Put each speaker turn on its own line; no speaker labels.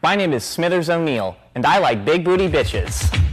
My name is Smithers O'Neill, and I like big booty bitches.